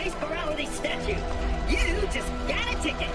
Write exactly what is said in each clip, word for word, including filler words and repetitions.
space morality statue. You just got a ticket.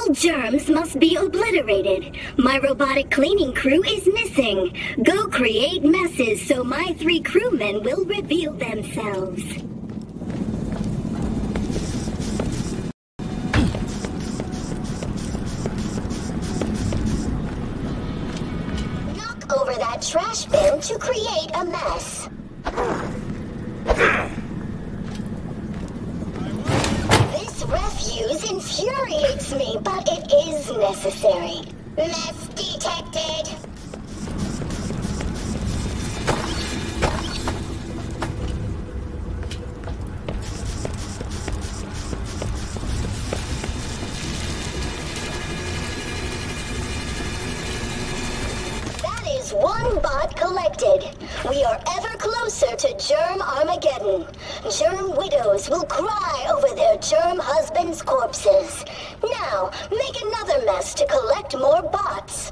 All germs must be obliterated. My robotic cleaning crew is missing. Go create messes so my three crewmen will reveal themselves. Knock over that trash bin to create a mess. This refuse infuriates me, but it is necessary. Mess detected. That is one bot collected. We are ever closer to Germ Armageddon. Germ widows will cry over their germ husbands' corpses. Now, make another mess to collect more bots.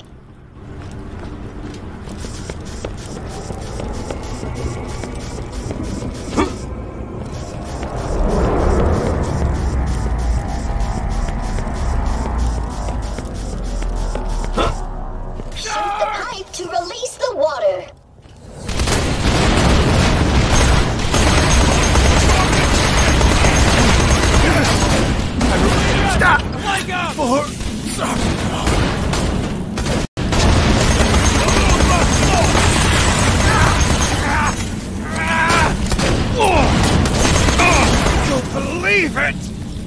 Shoot the pipe to release the water. Stop! Let go! For... Don't believe it!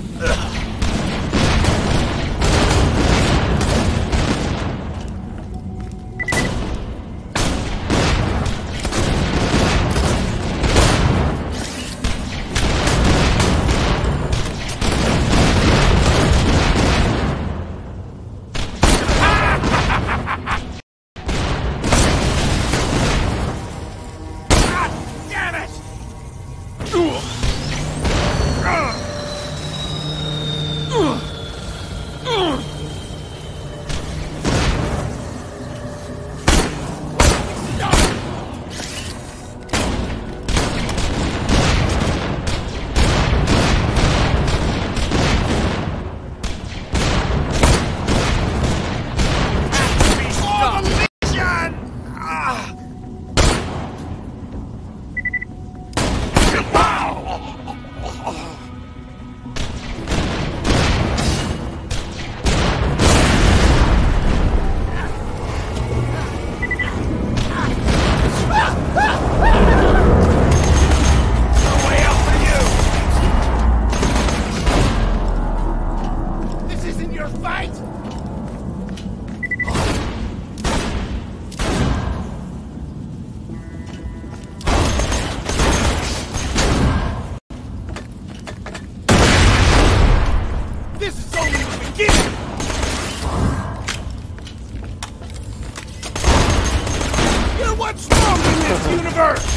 What's wrong with this universe?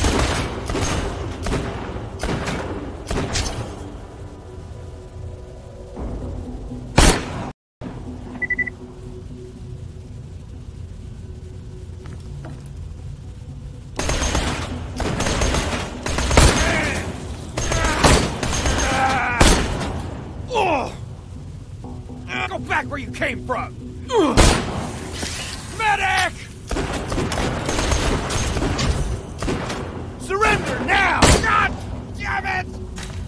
Go back where you came from! Medic! Surrender now! God damn it!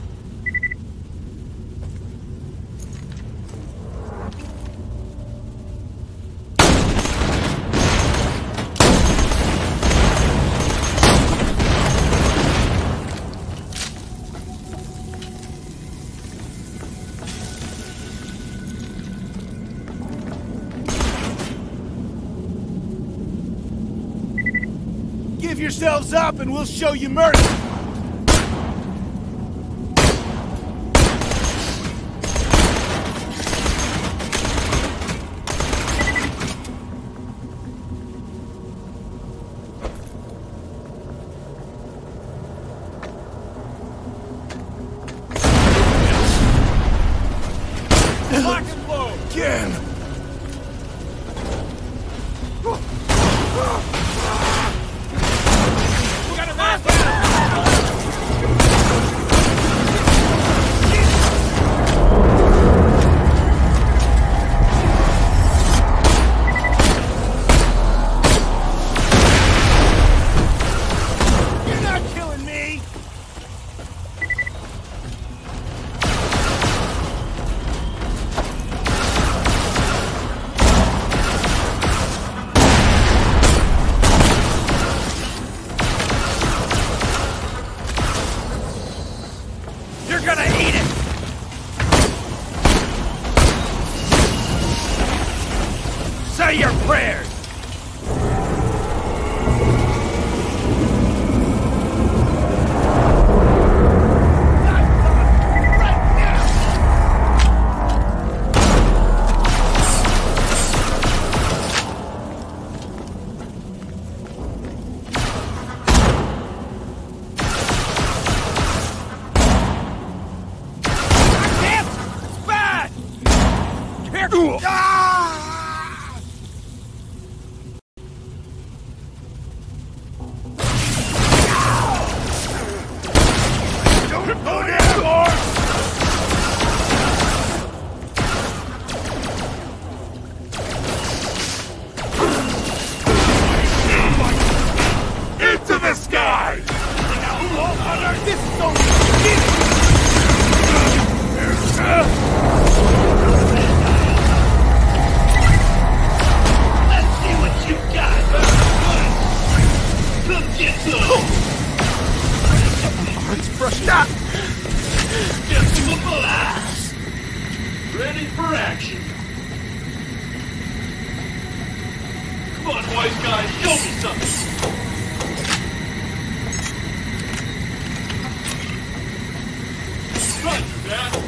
Give yourselves up and we'll show you mercy! Lock and load! Again! We gotta wrap it up! Say your prayers! Ready for action. Come on, wise guys, show me something. Roger that.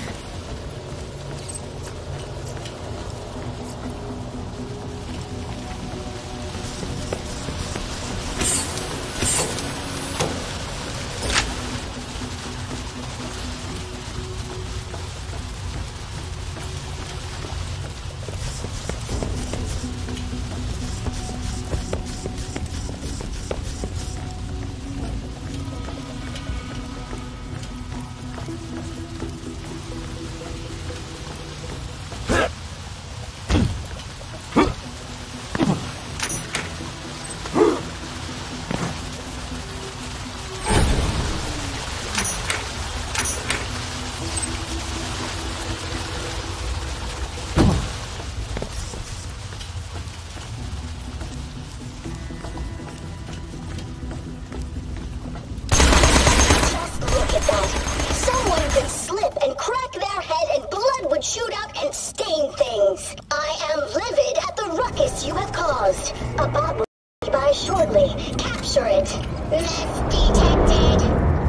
Shoot up and stain things. I am livid at the ruckus you have caused. A bot will be by shortly. Capture it. Mess detected.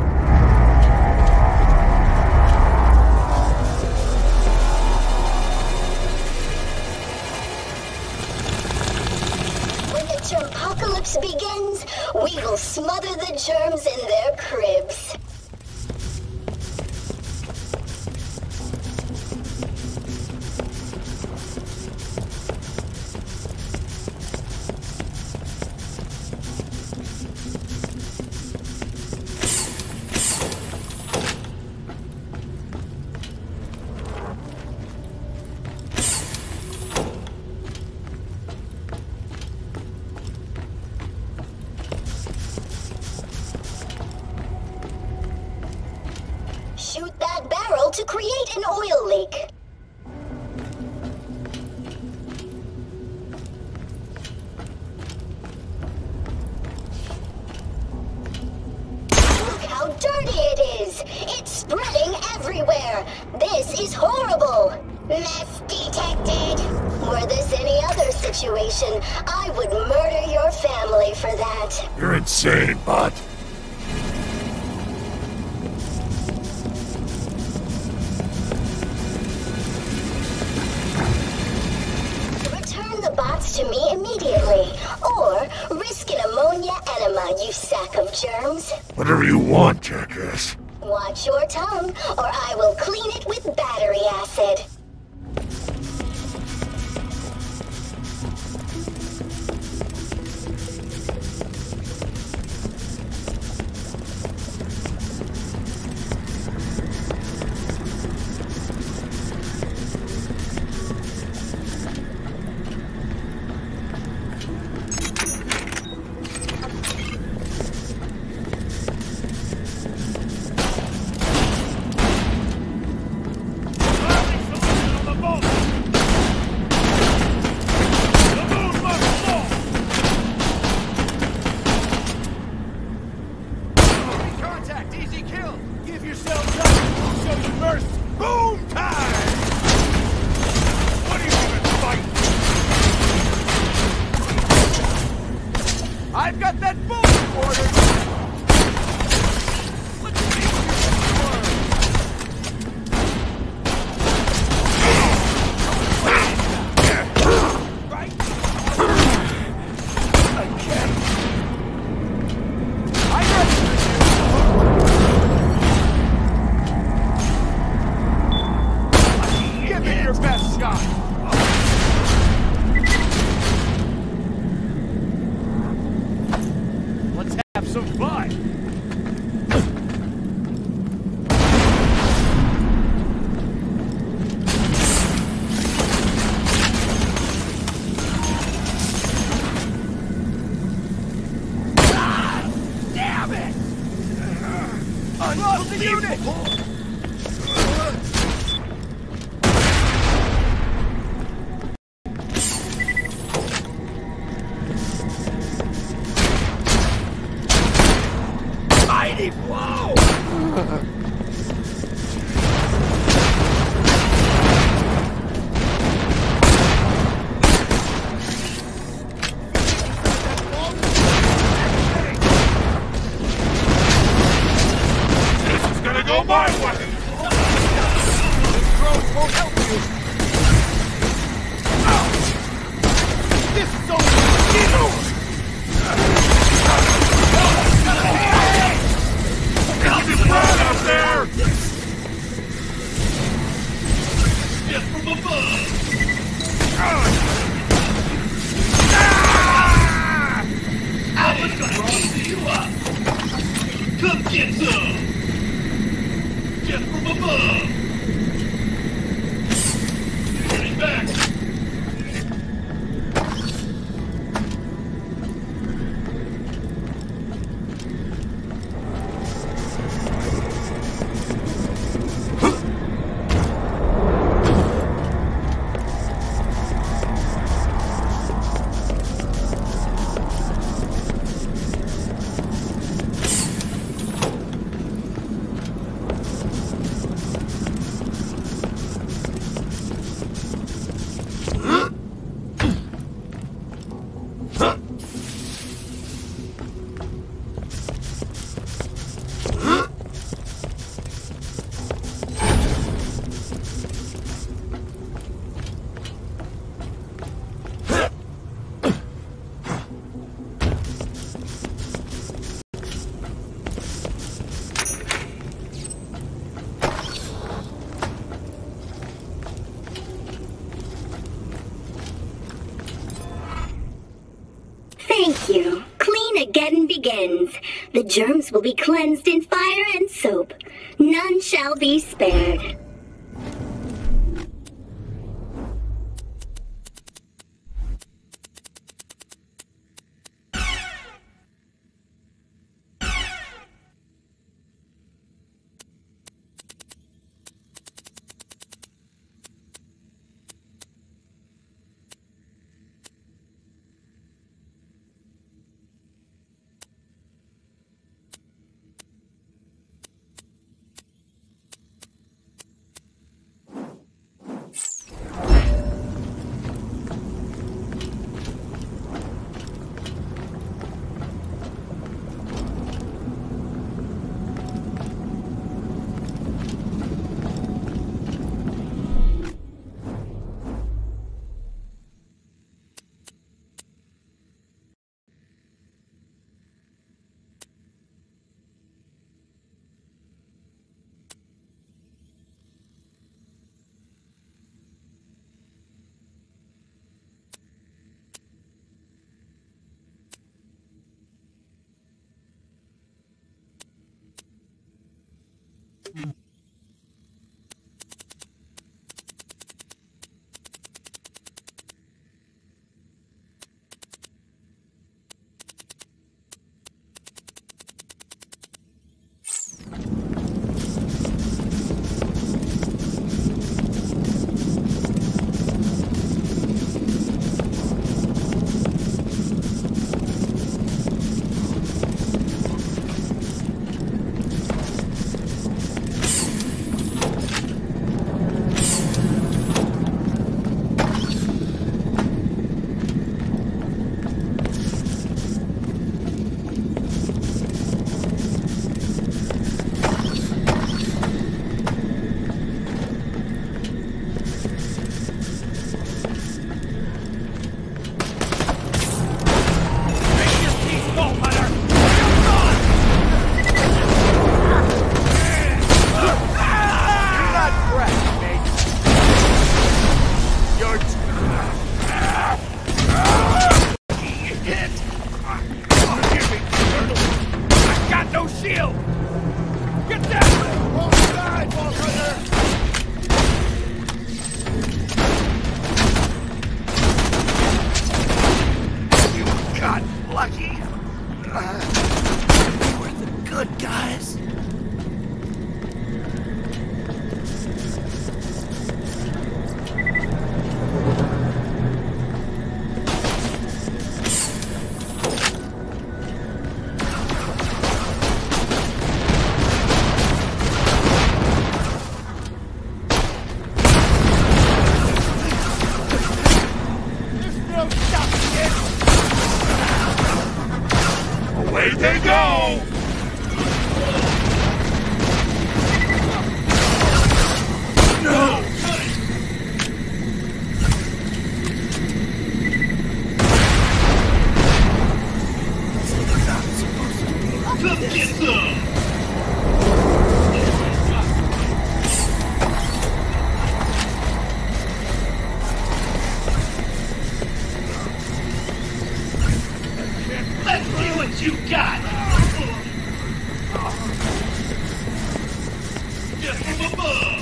When the germpocalypse begins, we will smother the germs in their cribs. Shoot that barrel to create an oil leak. Look how dirty it is! It's spreading everywhere! This is horrible! Mess detected! Were this any other situation, I would murder your family for that. You're insane, bot. To me immediately, or risk an ammonia enema, you sack of germs. Whatever you want, jackass. Watch your tongue, or I will clean it with battery acid. I've got that bullet ordered! Let's see what right? Again. I'm ready for you. Give it your best shot. Let's have some fun. Damn it! Unload the unit! Mighty blow! This is gonna go my way! This drone won't help you! Ow! This is only the beginning! Keep it right out there! Get from above! Ah! I was gonna roll you up! Come get some! Get from above! Getting back! Thank you. Clean-again begins. The germs will be cleansed in fire and soap. None shall be spared. Away they go! No! Come get some! Let's see what you got! Just from above!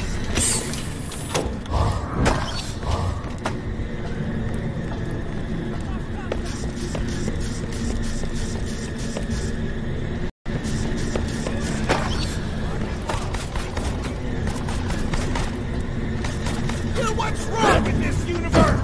What's wrong with this universe?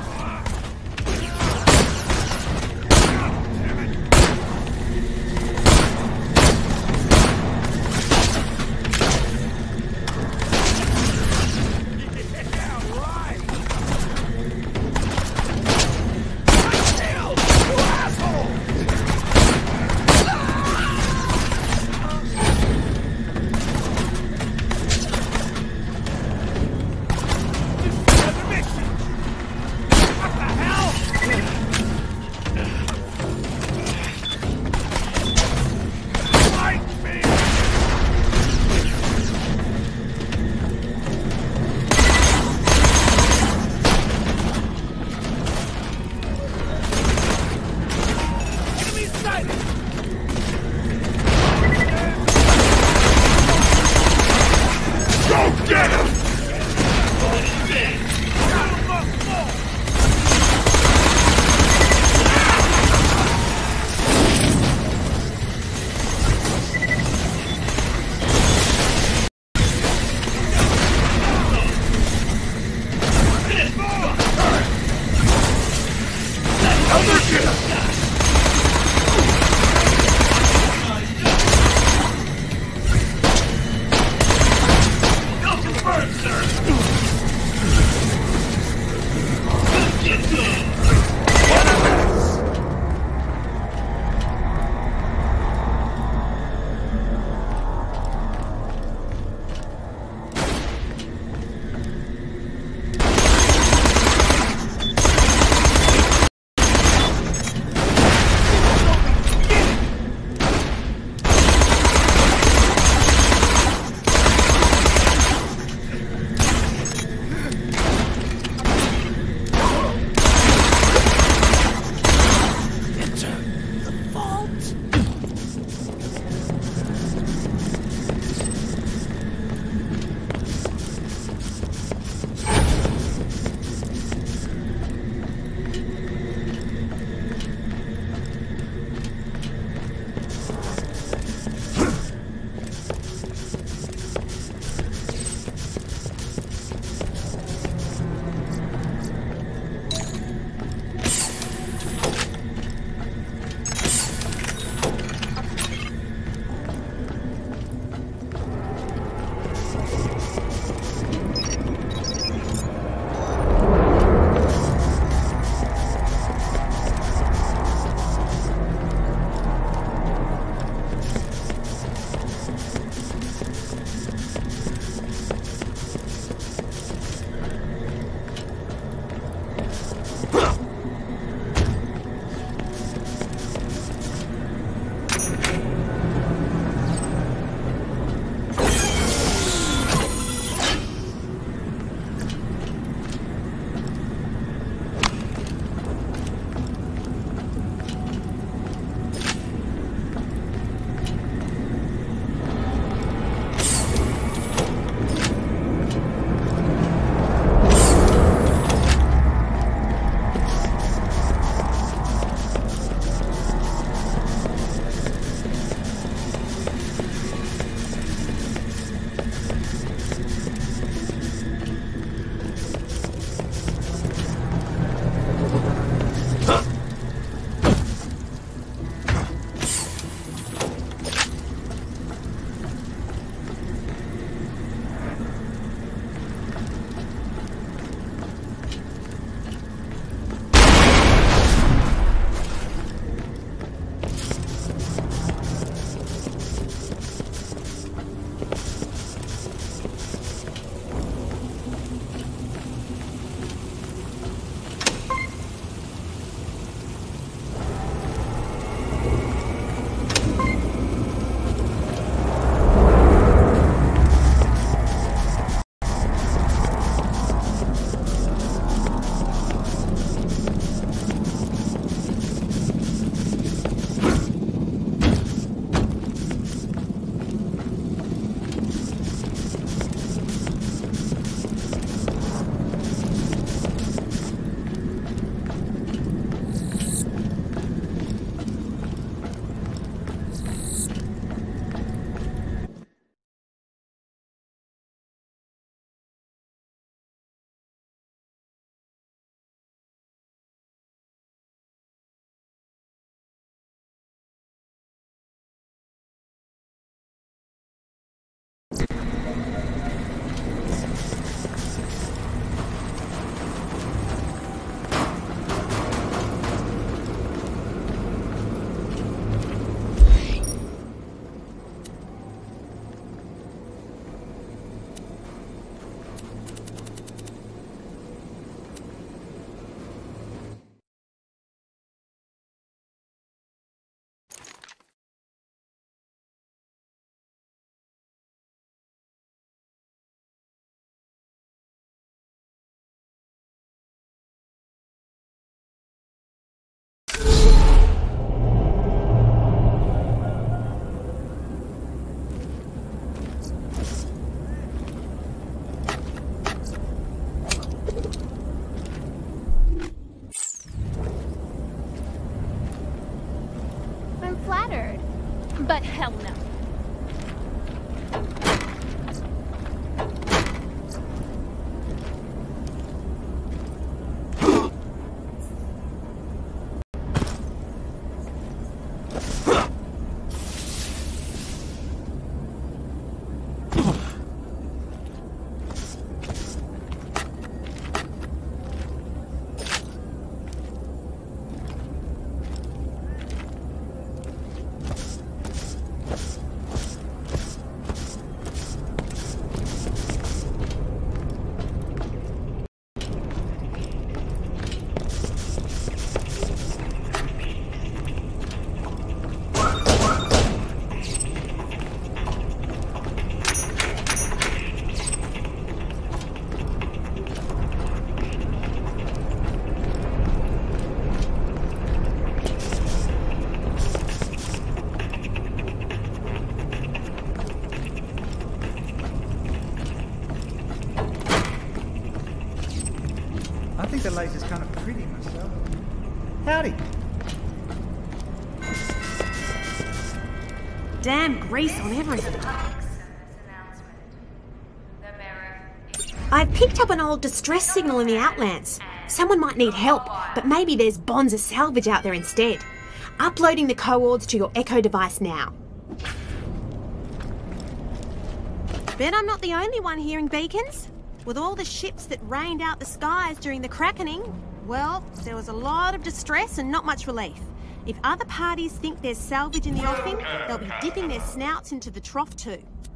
But hell no. I think the laser's kind of pretty myself. Howdy. Damn grease on everything. I've picked up an old distress signal in the Outlands. Someone might need help, but maybe there's bonds of salvage out there instead. Uploading the coords to your Echo device now. Bet I'm not the only one hearing beacons. With all the ships that rained out the skies during the Krakening, well, there was a lot of distress and not much relief. If other parties think there's salvage in the offing, they'll be dipping their snouts into the trough too.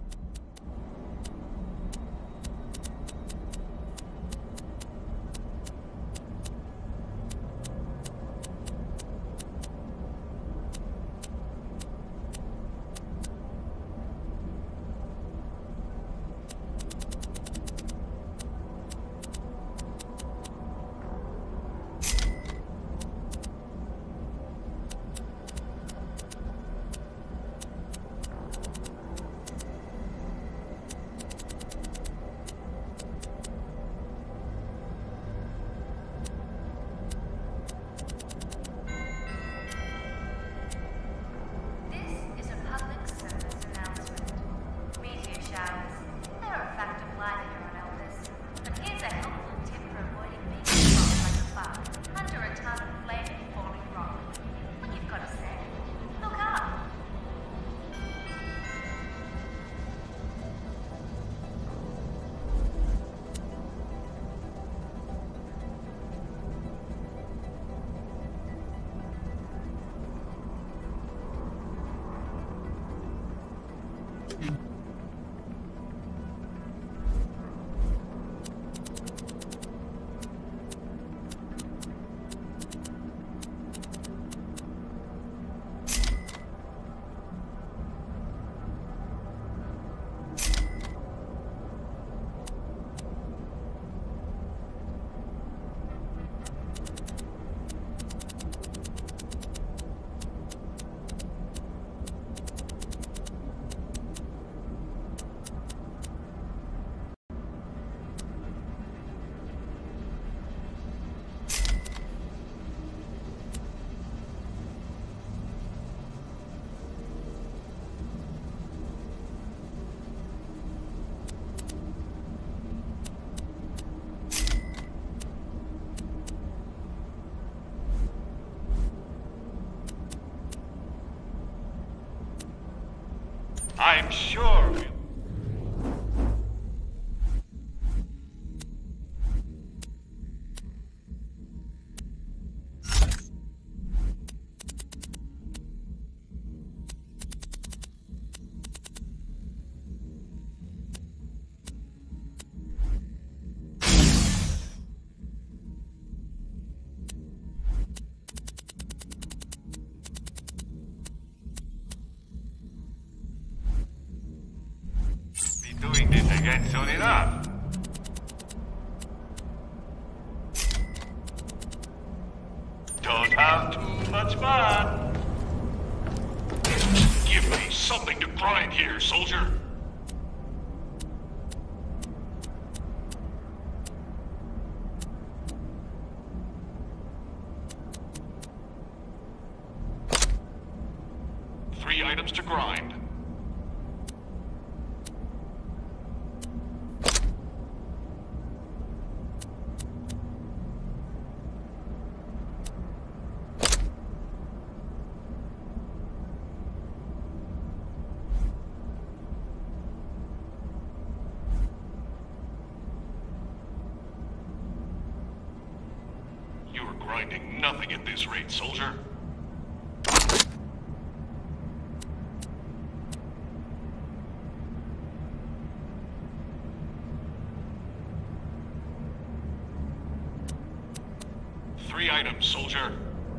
I'm sure we'll... doing this again soon enough. Don't have too much fun. Give me something to grind here, soldier. Three items. items to grind. You're grinding nothing at this rate, soldier. Three items, soldier.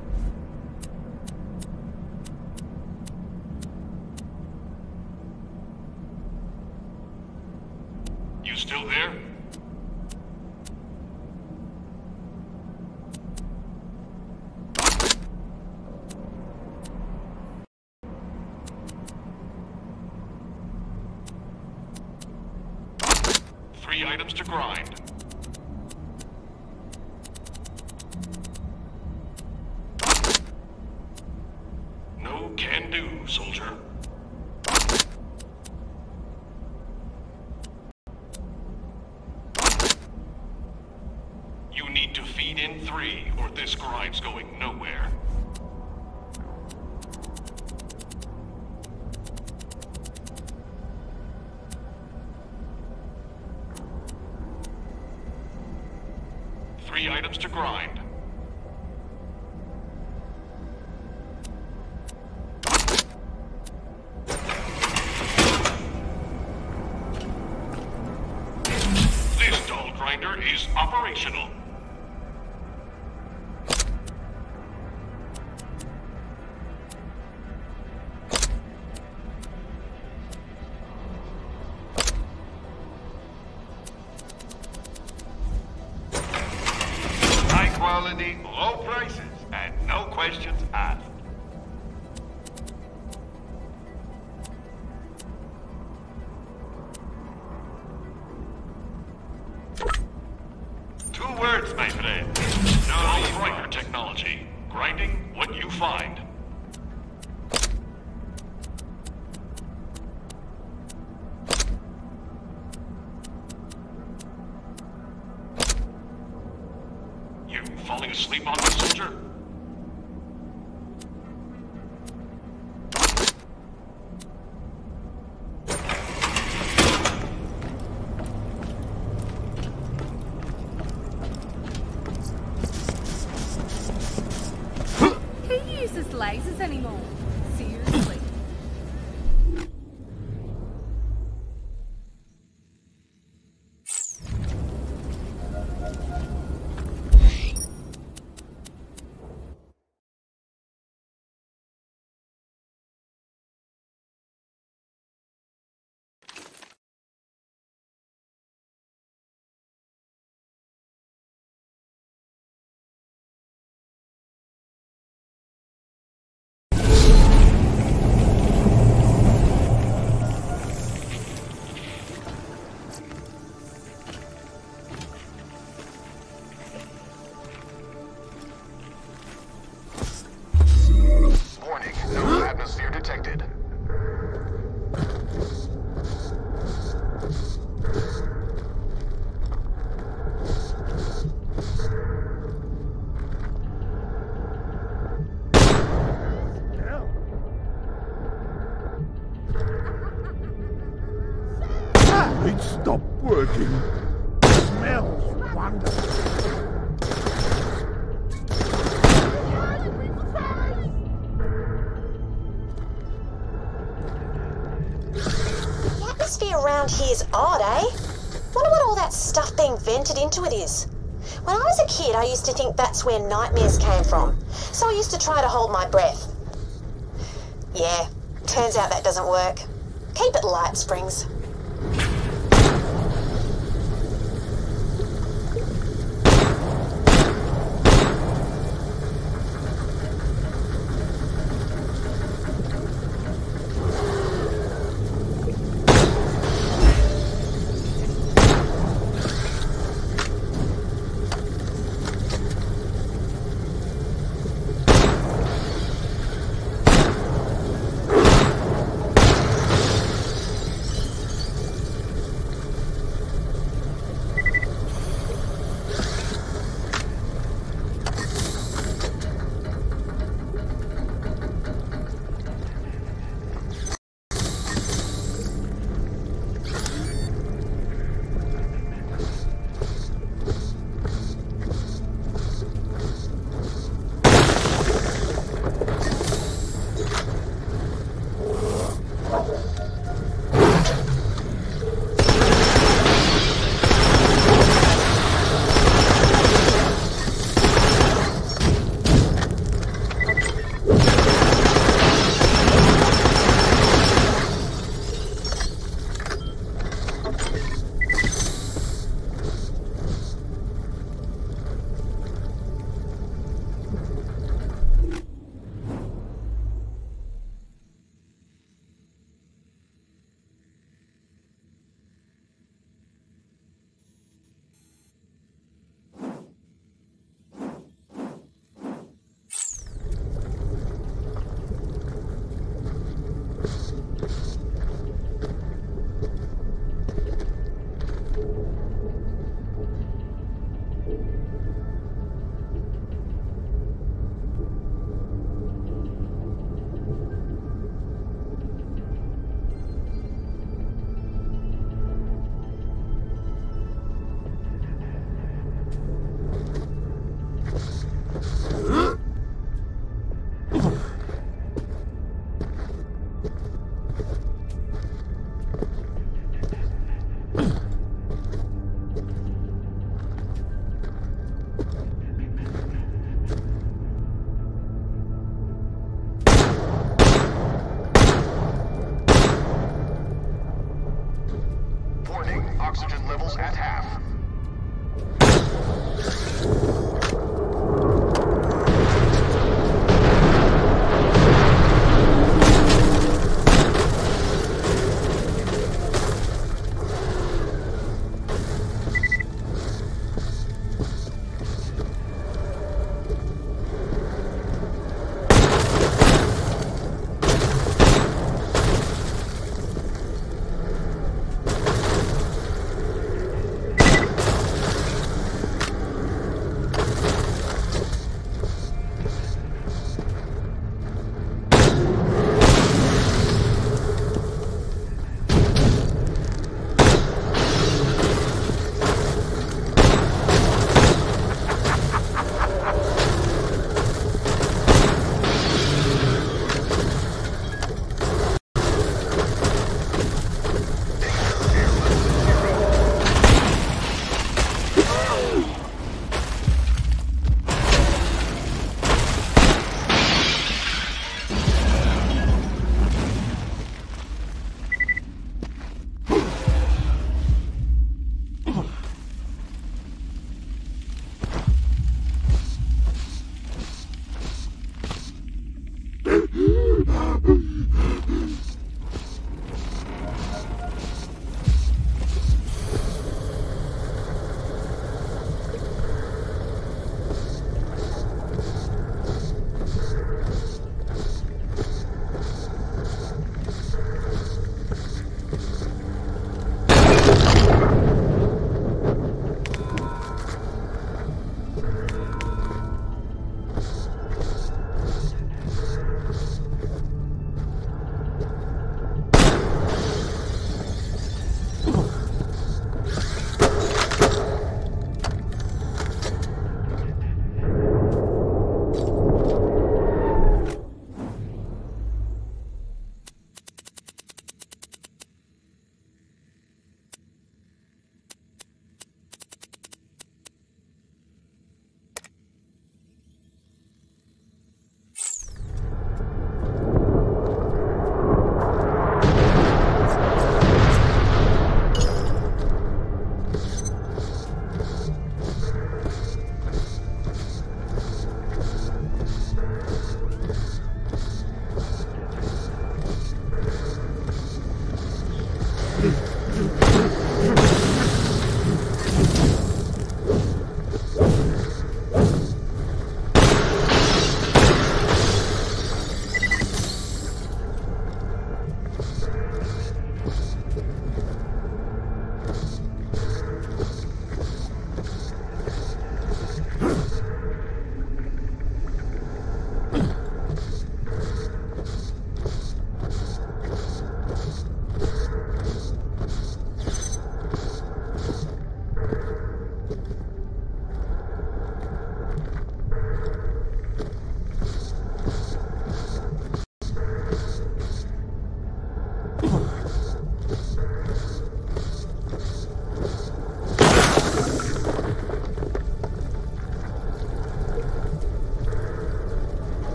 You still there? Three items to grind. No can do, soldier. You need to feed in three, or this grind's going nowhere. Three items to grind. This dull grinder is operational. Quality, low prices, and no questions asked. Two words, my friend. No grinder technology. Grinding what you find. Falling asleep on me, soldier? Who uses lasers anymore? Seriously? detected. It stopped working. Smells wonderful. The atmosphere around here's odd, eh? Wonder what all that stuff being vented into it is. When I was a kid, I used to think that's where nightmares came from, so I used to try to hold my breath. Yeah, turns out that doesn't work. Keep it light, Springs.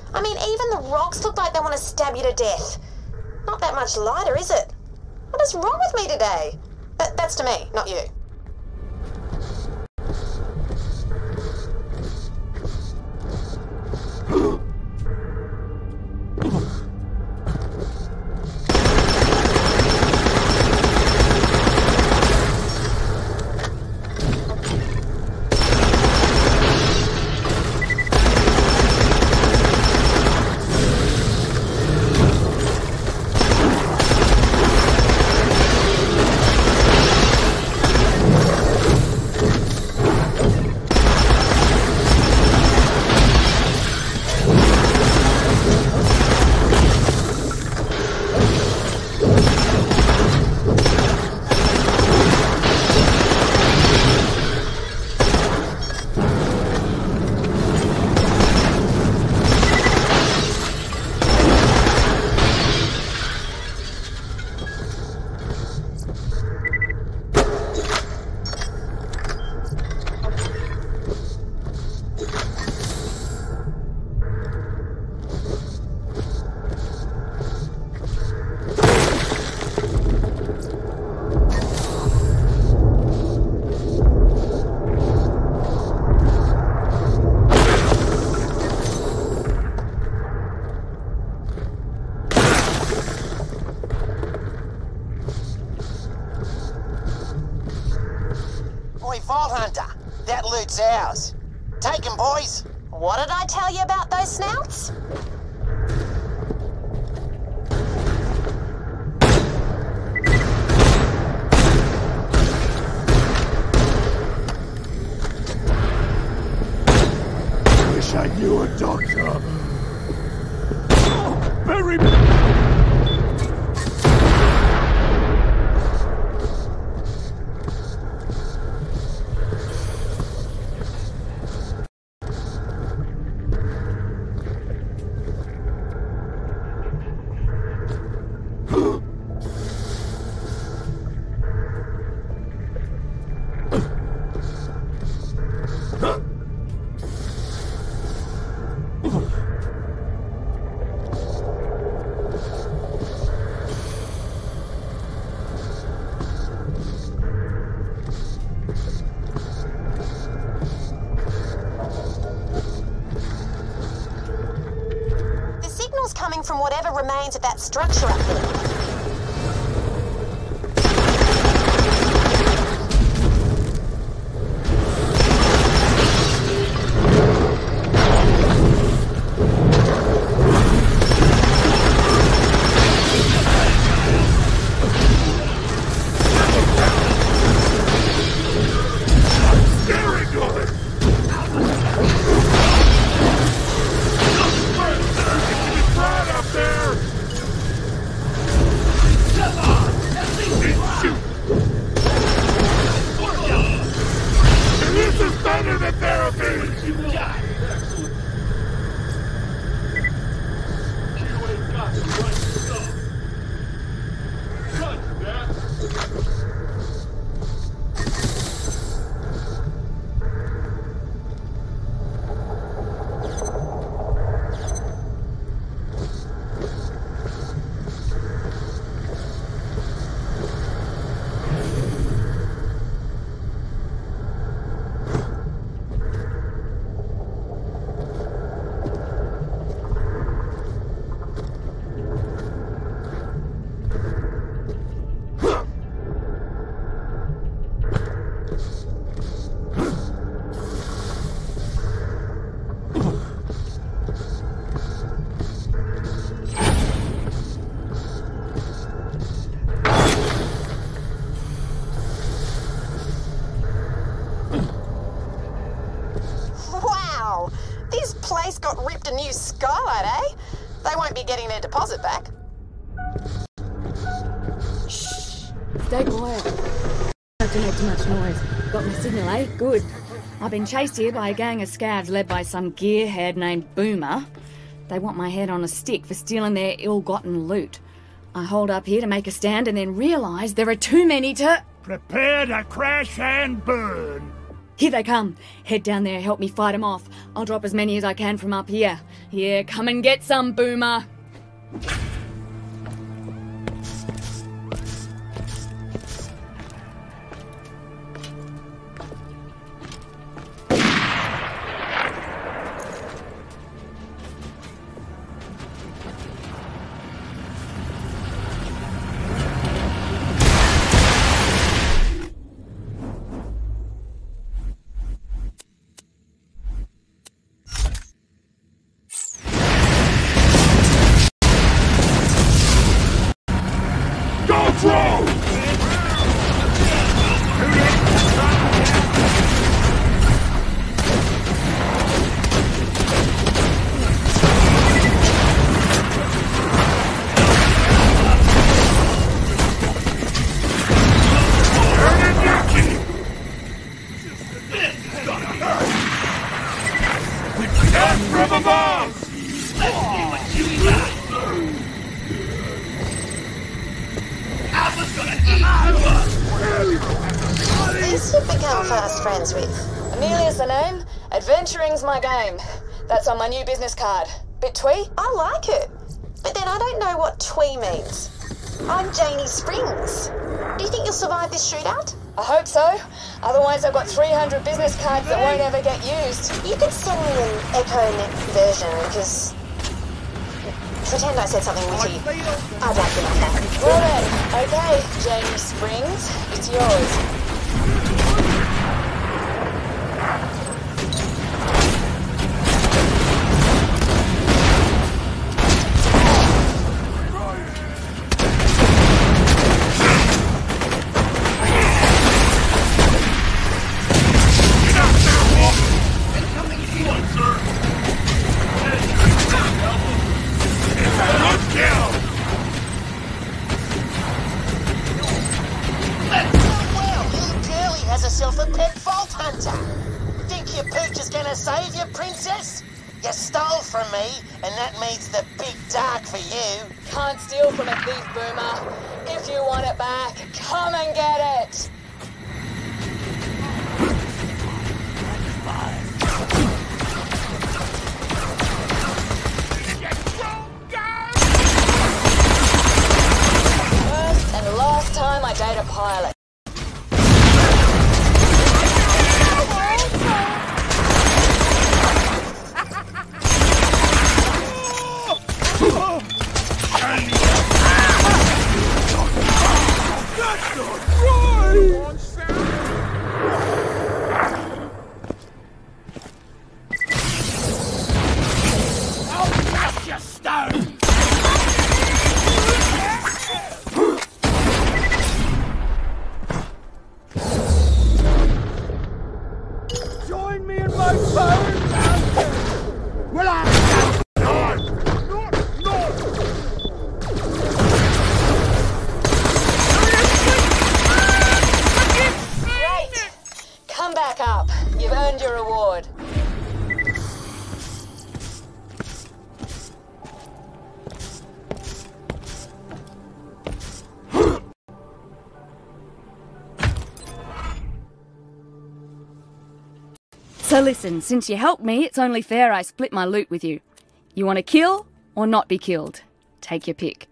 I mean, even the rocks look like they want to stab you to death. Not that much lighter, is it? What is wrong with me today? That, that's to me, not you. Ours. Take 'em, boys. What did I tell you about those snouts? Wish I knew a doctor. Oh, bury me. Coming from whatever remains of that structure up there. Got ripped a new skylight, eh? They won't be getting their deposit back. Shh! Stay quiet. Don't make too much noise. Got my signal, eh? Good. I've been chased here by a gang of scabs led by some gearhead named Boomer. They want my head on a stick for stealing their ill-gotten loot. I hold up here to make a stand and then realise there are too many to... Prepare to crash and burn. Here they come. Head down there, help me fight them off. I'll drop as many as I can from up here. Yeah, come and get some, Boomer. Adventuring's my game. That's on my new business card. Bit twee? I like it. But then I don't know what twee means. I'm Janie Springs. Do you think you'll survive this shootout? I hope so. Otherwise I've got three hundred business cards that won't ever get used. You could send me an Echo version, because... Pretend I said something witty. I'd like to know that. Well then, okay, Janie Springs. It's yours. Can't steal from a thief, Boomer. If you want it back, come and get it. First and last time I date a pilot. So listen, since you helped me, it's only fair I split my loot with you. You want to kill or not be killed? Take your pick.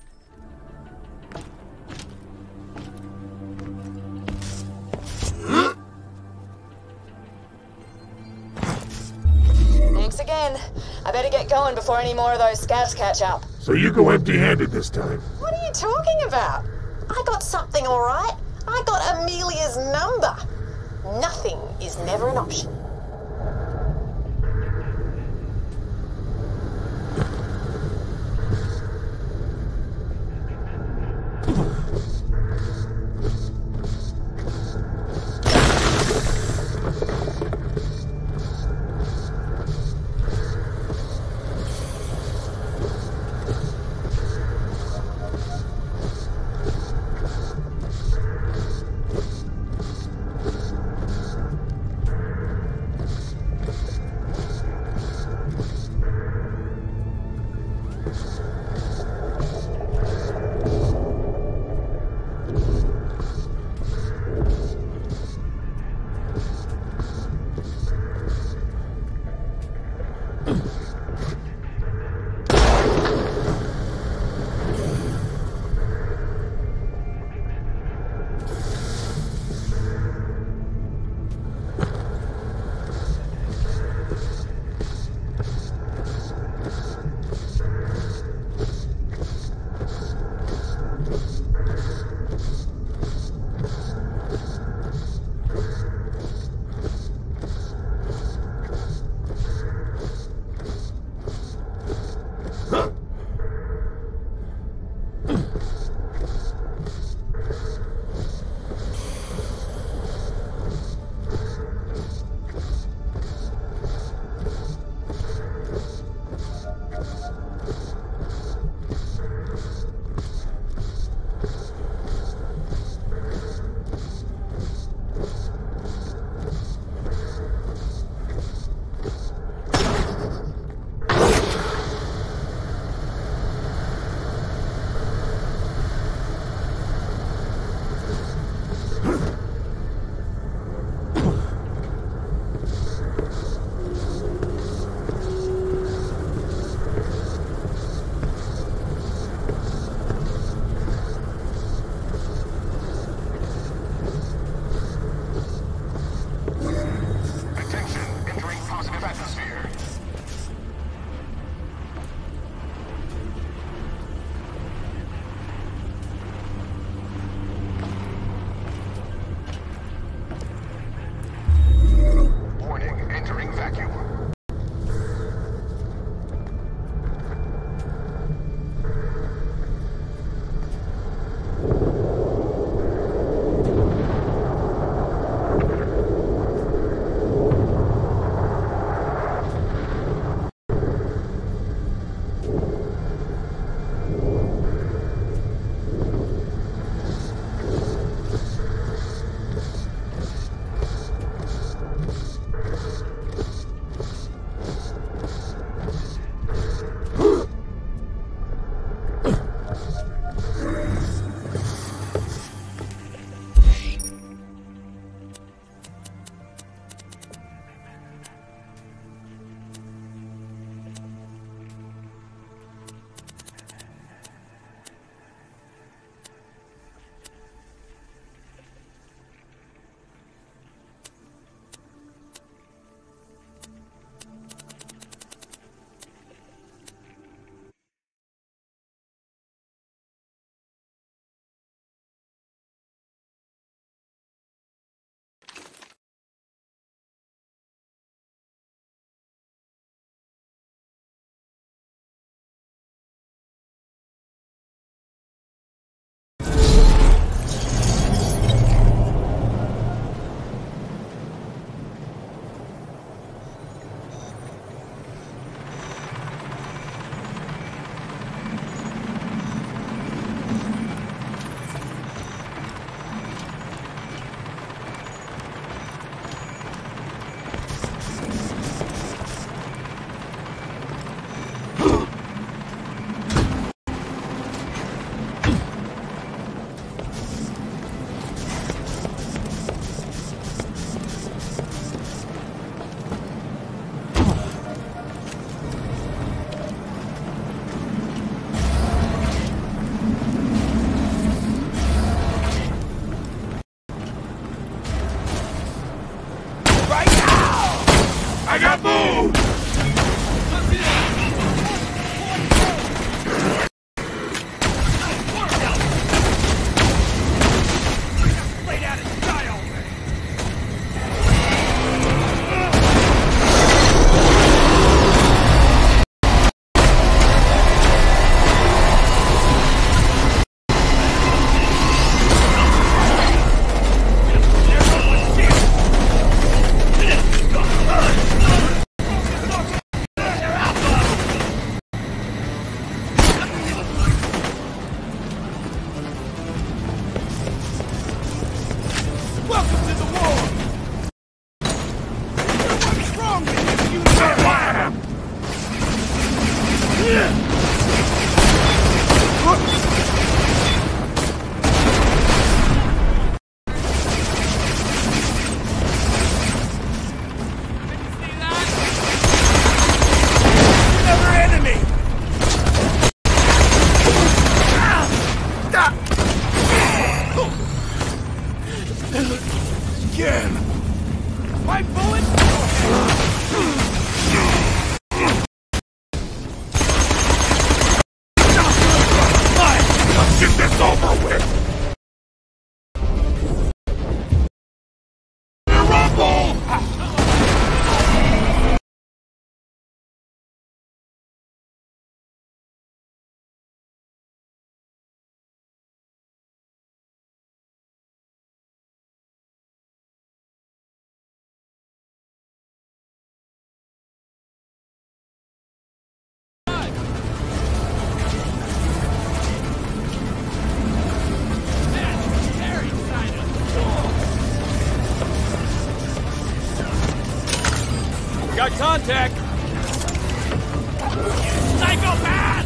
Thanks again. I better get going before any more of those scavs catch up. So you go empty-handed this time? What are you talking about? I got something all right. I got Amelia's number. Nothing is never an option. I got moved! Lay down and die already! Again! My bullet! contact! Psychopaths!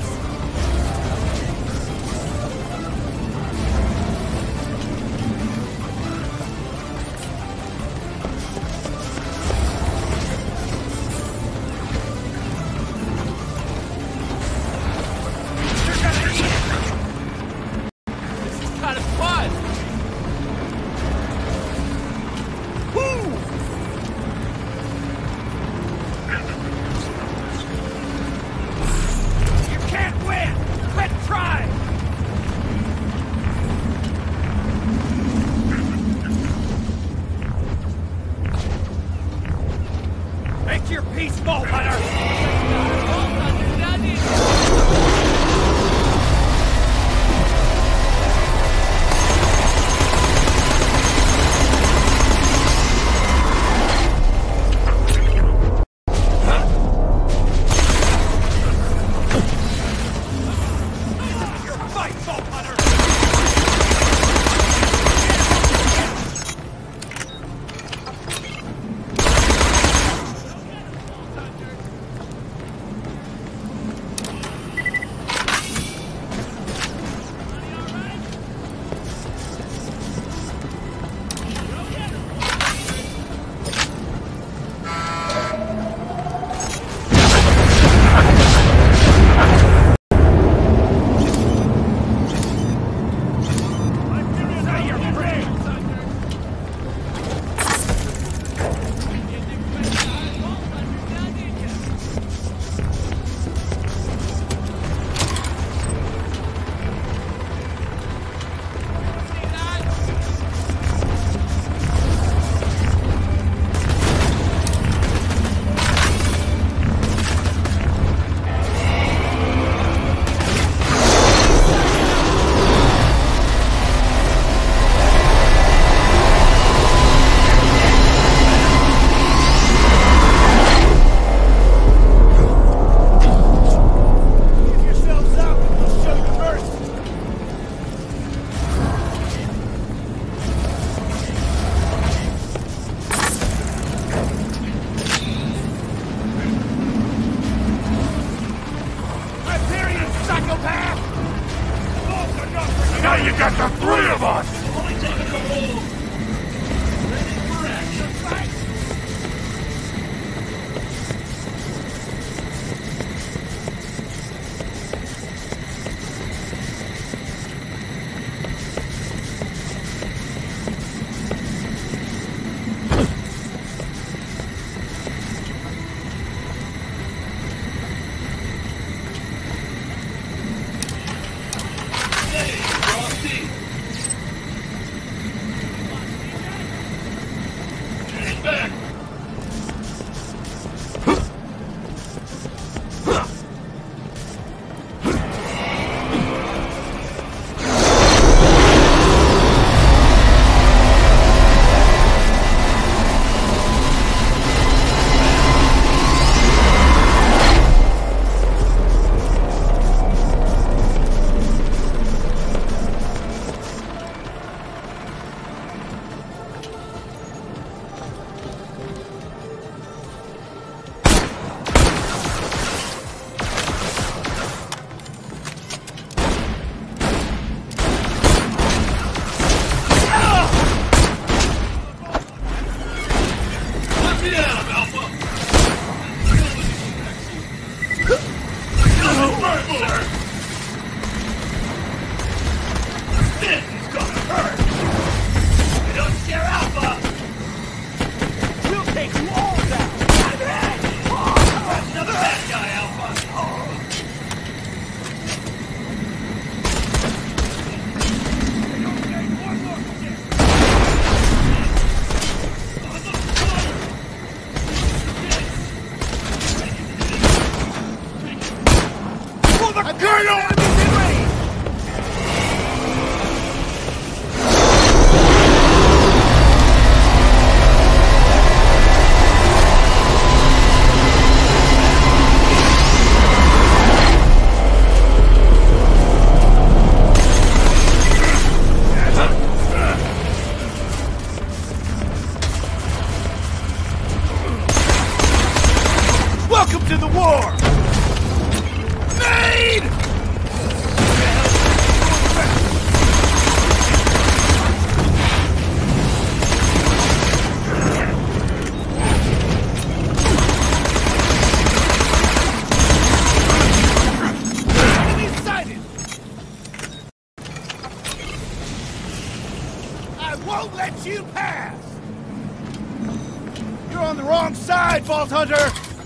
won't let you pass! You're on the wrong side, Vault Hunter!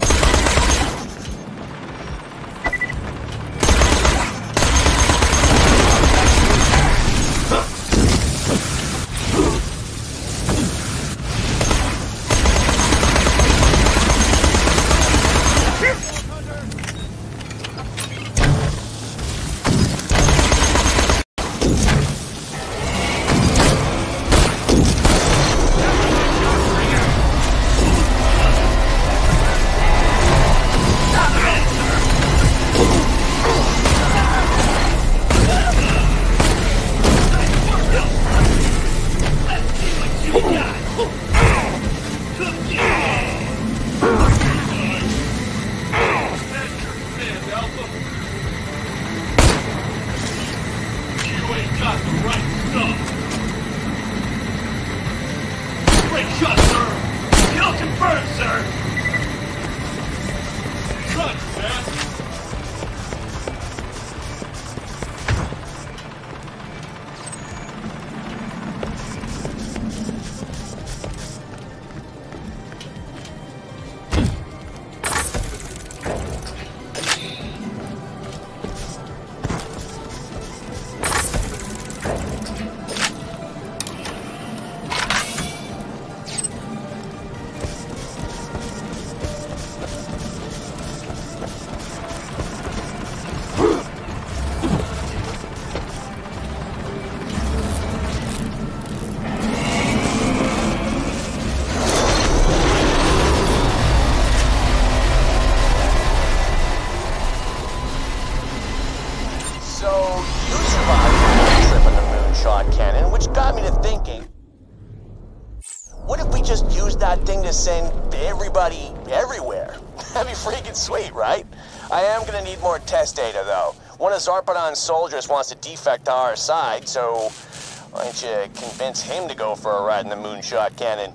Send everybody everywhere. That'd be freaking sweet, right? I am gonna need more test data, though. One of Zarpedon's soldiers wants to defect to our side, so why don't you convince him to go for a ride in the moonshot cannon?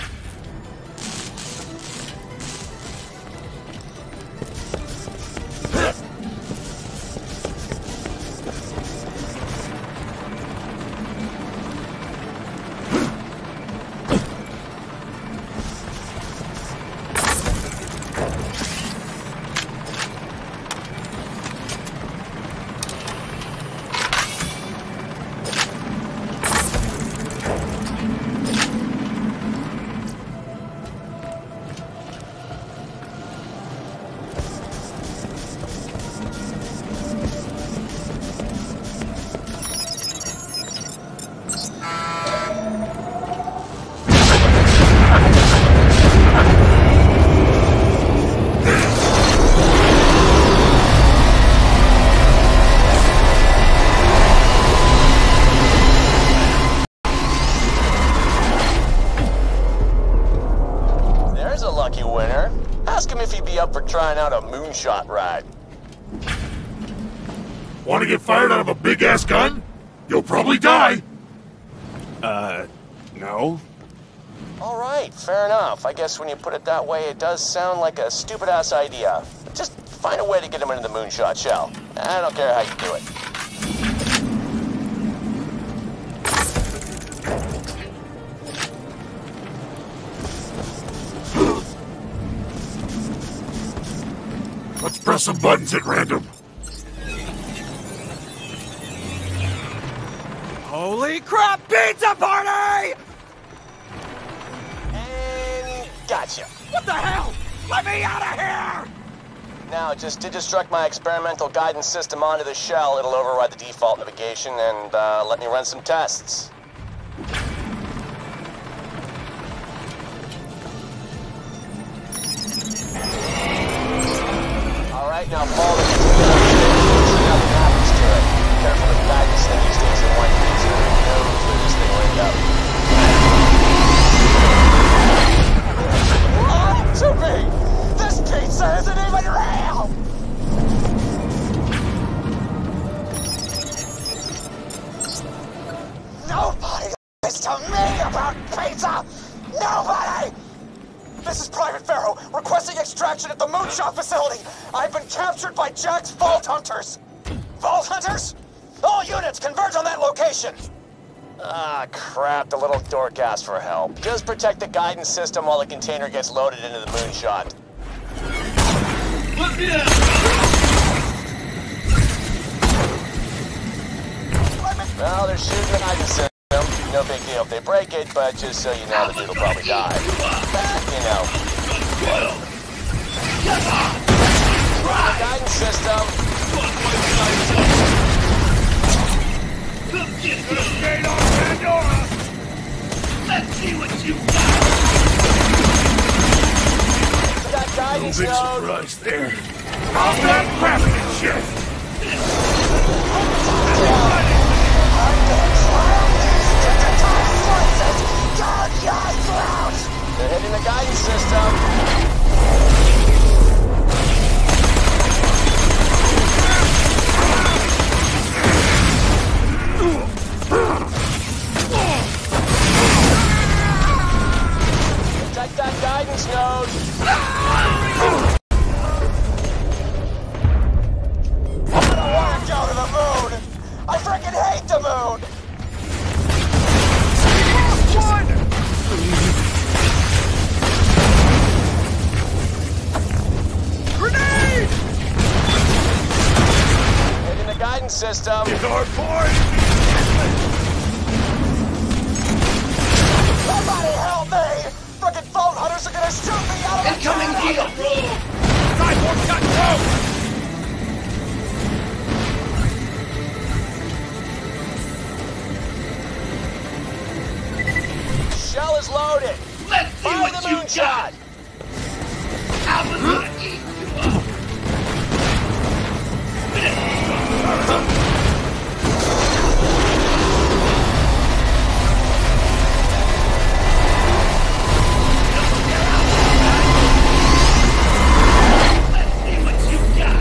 Trying out a moonshot ride. Want to get fired out of a big-ass gun? You'll probably die. Uh, no. All right, fair enough. I guess when you put it that way, it does sound like a stupid-ass idea. Just find a way to get him into the moonshot shell. I don't care how you do it. Let's press some buttons at random. Holy crap, pizza party! And gotcha. What the hell? Let me out of here! Now, just destruct my experimental guidance system onto the shell. It'll override the default navigation and uh, let me run some tests. Alright, now follow the continuum upstairs and see nothing happens to it. Careful of the guidance thing these days in one piece, and who knows where this thing will end up. Lie to me! This pizza isn't even real! Nobody lies to me about pizza! Nobody! This is Private Pharaoh, requesting extraction at the Moonshot facility. I've been captured by Jack's Vault Hunters. Vault Hunters? All units converge on that location. Ah, crap, the little dork asked for help. Just protect the guidance system while the container gets loaded into the moonshot. Look it Well, they're shooting the guidance system. No big deal if they break it, but just so you know, the dude will probably die. You know. The guidance system. Come get the gate on Pandora! Let's see what you got! That guidance No big node. surprise there. How's that crapping and shit? They're hitting the guidance system. Protect that guidance node. I don't want to go to the moon. I freaking hate the moon. Grenade! Hitting the guidance system. Get hard boy! Somebody help me! Frickin' phone hunters are gonna shoot me out of the Incoming deal, bro! Cyborg got go! Shell is loaded! Let's see Fire what the you moonshot! got! I was gonna eat you up! Let's see what you got!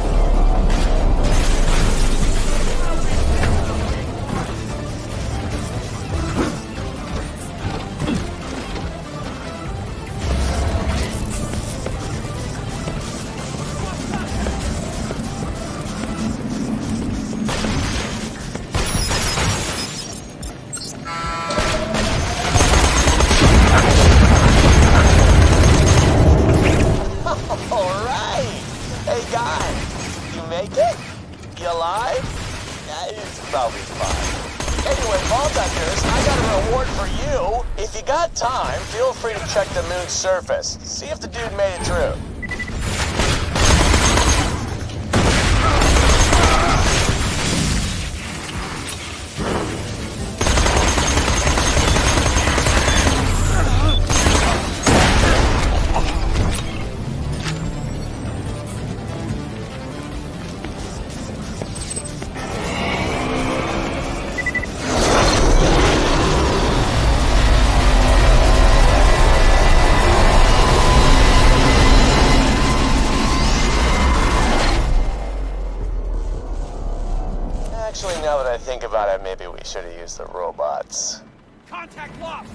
Alright! Hey guy, you make it? You alive? Yeah, it's probably fine. Anyway, Vault-Hunters, I got a reward for you. If you got time, feel free to check the moon's surface. See if the dude made it through. Actually, now that I think about it, maybe we should have used the robots. Contact lost!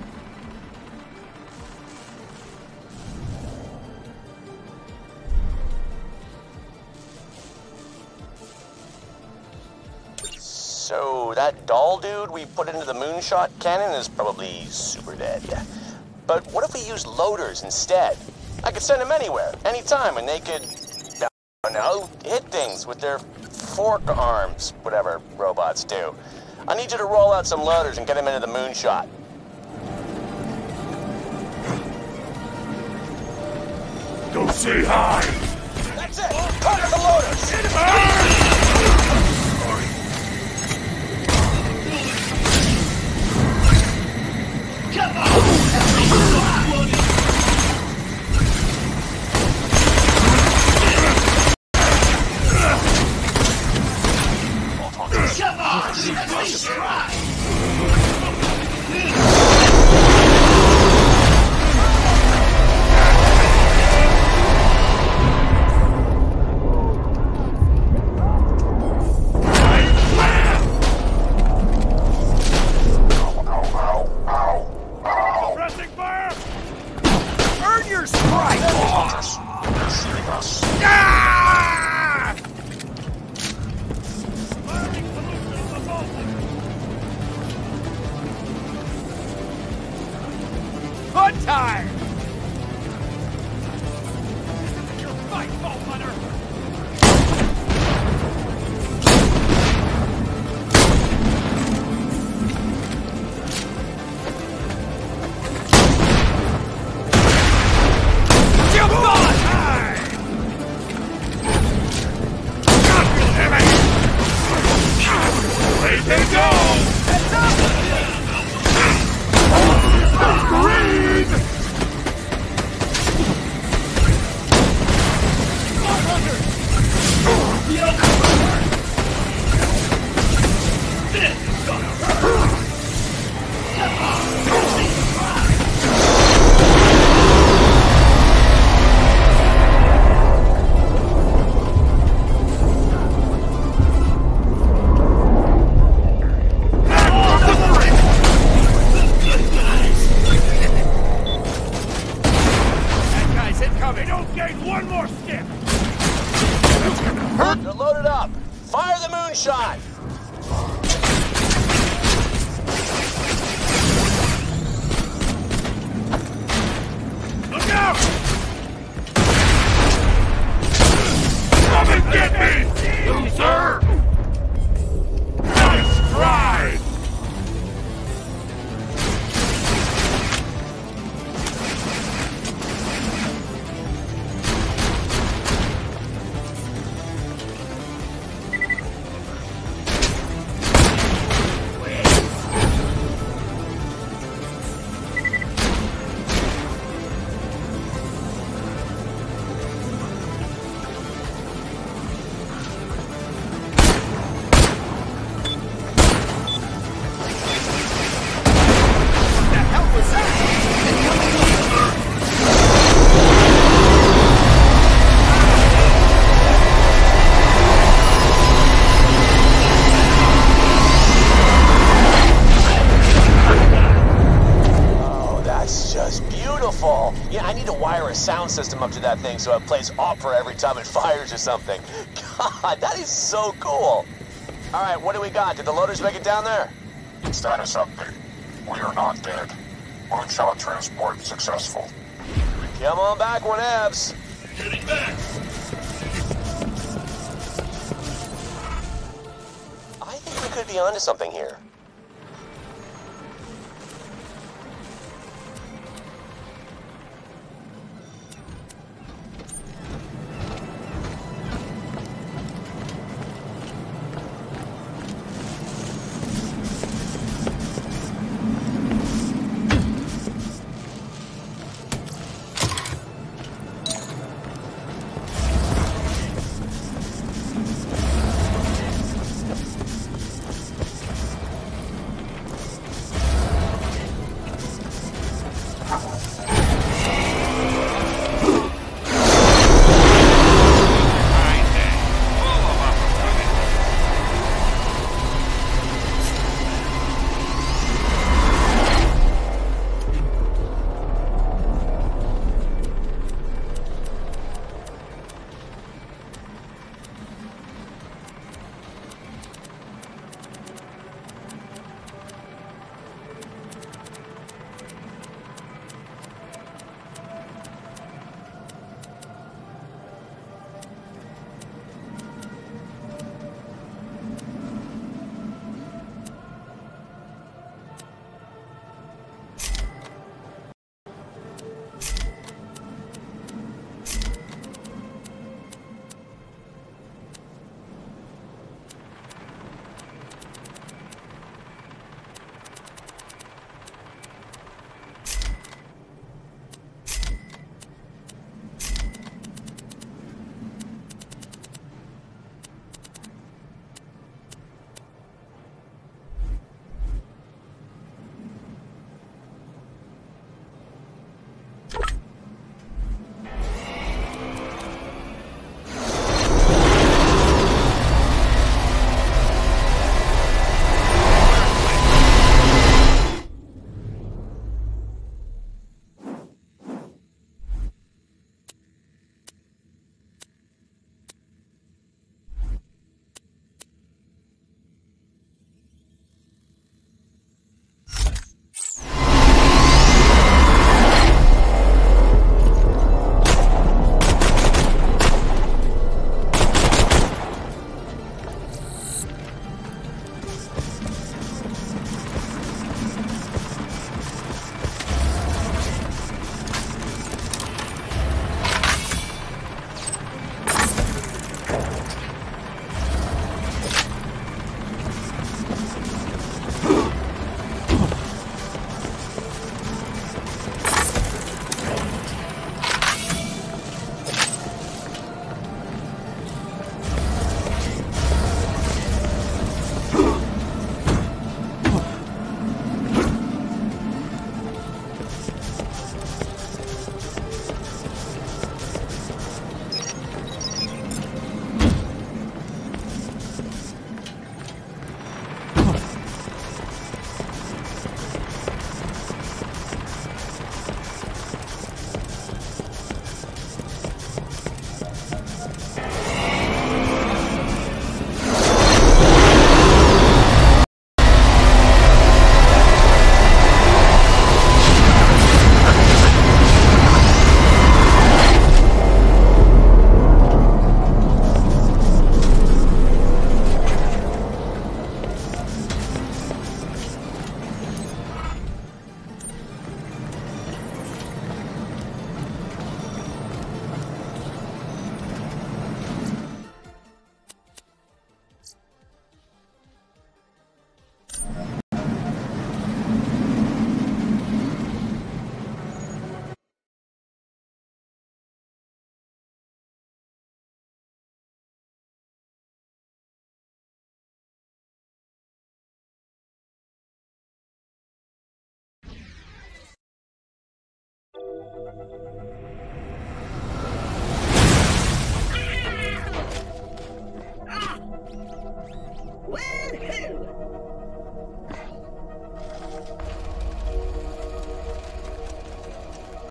So, that doll dude we put into the moonshot cannon is probably super dead. But what if we used loaders instead? I could send them anywhere, anytime, and they could, I don't know, hit things with their fork arms, whatever robots do. I need you to roll out some loaders and get them into the moonshot. Go say hi! That's it! Cover the loaders! Come on! Come on! At least try! They're loaded up. Fire the moonshot. Look out! Come and get me, loser! Nice try! Yeah, I need to wire a sound system up to that thing so it plays opera every time it fires or something. God, that is so cool. All right, what do we got? Did the loaders make it down there? Status update. We are not dead. Moonshot transport successful. Come on back, whatevs. Getting back. I think we could be onto something here.